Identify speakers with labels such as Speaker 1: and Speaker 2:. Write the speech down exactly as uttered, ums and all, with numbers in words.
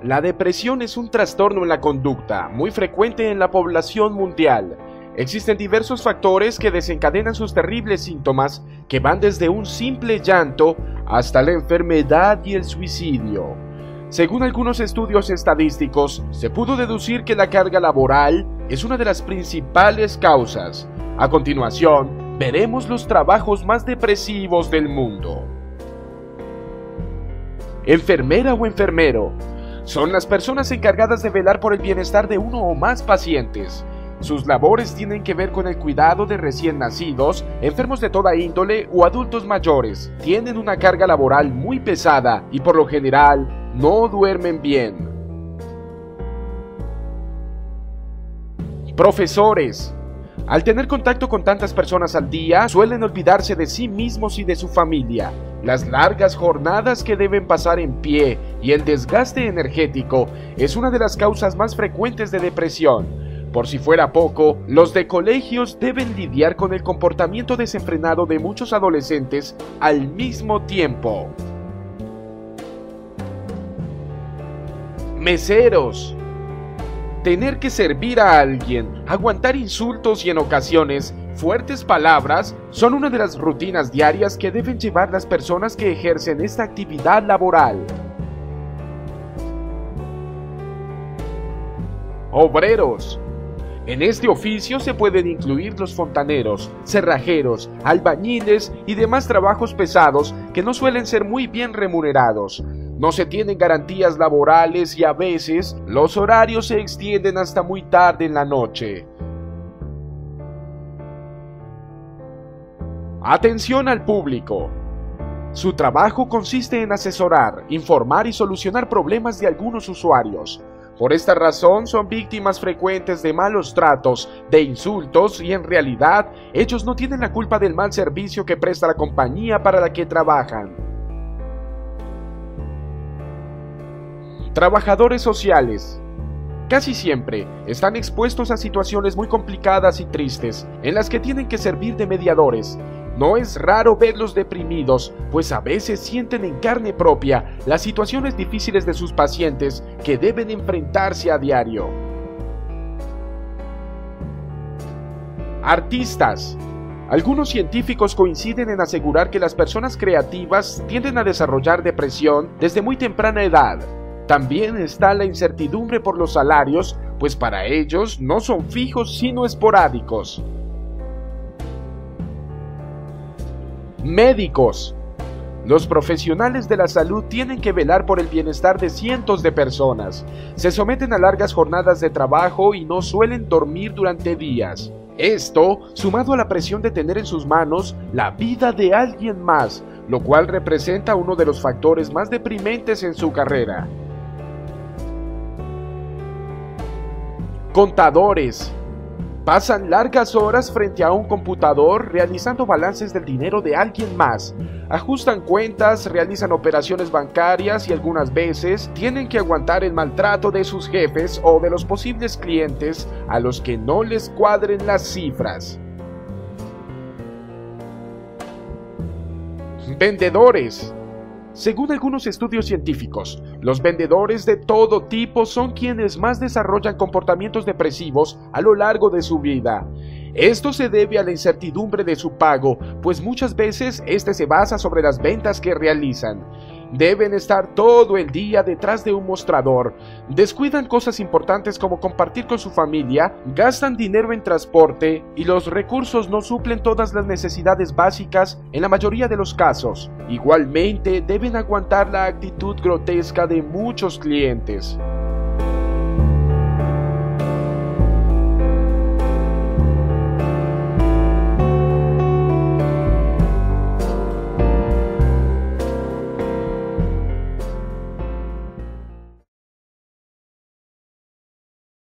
Speaker 1: La depresión es un trastorno en la conducta, muy frecuente en la población mundial. Existen diversos factores que desencadenan sus terribles síntomas, que van desde un simple llanto hasta la enfermedad y el suicidio. Según algunos estudios estadísticos, se pudo deducir que la carga laboral es una de las principales causas. A continuación, veremos los trabajos más depresivos del mundo. Enfermera o enfermero. Son las personas encargadas de velar por el bienestar de uno o más pacientes. Sus labores tienen que ver con el cuidado de recién nacidos, enfermos de toda índole o adultos mayores. Tienen una carga laboral muy pesada y por lo general no duermen bien. Profesores. Al tener contacto con tantas personas al día, suelen olvidarse de sí mismos y de su familia. Las largas jornadas que deben pasar en pie y el desgaste energético es una de las causas más frecuentes de depresión. Por si fuera poco, los de colegios deben lidiar con el comportamiento desenfrenado de muchos adolescentes al mismo tiempo. Meseros. Tener que servir a alguien, aguantar insultos y en ocasiones fuertes palabras son una de las rutinas diarias que deben llevar las personas que ejercen esta actividad laboral. Obreros. En este oficio se pueden incluir los fontaneros, cerrajeros, albañiles y demás trabajos pesados que no suelen ser muy bien remunerados. No se tienen garantías laborales y a veces los horarios se extienden hasta muy tarde en la noche. Atención al público. Su trabajo consiste en asesorar, informar y solucionar problemas de algunos usuarios. Por esta razón son víctimas frecuentes de malos tratos, de insultos y en realidad ellos no tienen la culpa del mal servicio que presta la compañía para la que trabajan. Trabajadores sociales. Casi siempre están expuestos a situaciones muy complicadas y tristes, en las que tienen que servir de mediadores. No es raro verlos deprimidos, pues a veces sienten en carne propia las situaciones difíciles de sus pacientes que deben enfrentarse a diario. Artistas. Algunos científicos coinciden en asegurar que las personas creativas tienden a desarrollar depresión desde muy temprana edad. También está la incertidumbre por los salarios, pues para ellos no son fijos sino esporádicos. Médicos. Los profesionales de la salud tienen que velar por el bienestar de cientos de personas. Se someten a largas jornadas de trabajo y no suelen dormir durante días. Esto, sumado a la presión de tener en sus manos la vida de alguien más, lo cual representa uno de los factores más deprimentes en su carrera. Contadores. Pasan largas horas frente a un computador realizando balances del dinero de alguien más. Ajustan cuentas, realizan operaciones bancarias y algunas veces tienen que aguantar el maltrato de sus jefes o de los posibles clientes a los que no les cuadren las cifras. Vendedores. Según algunos estudios científicos, los vendedores de todo tipo son quienes más desarrollan comportamientos depresivos a lo largo de su vida. Esto se debe a la incertidumbre de su pago, pues muchas veces este se basa sobre las ventas que realizan. Deben estar todo el día detrás de un mostrador, descuidan cosas importantes como compartir con su familia, gastan dinero en transporte y los recursos no suplen todas las necesidades básicas en la mayoría de los casos. Igualmente deben aguantar la actitud grotesca de muchos clientes.